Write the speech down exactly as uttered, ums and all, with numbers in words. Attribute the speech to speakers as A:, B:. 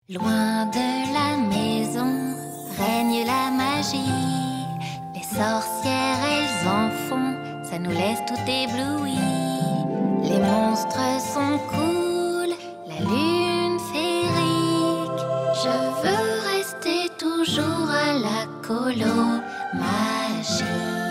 A: Loin de la maison règne la magie. Les sorcières, elles en font, ça nous laisse tout éblouis. Les monstres sont cool, la lune féerique. Je veux rester toujours à la colo magie.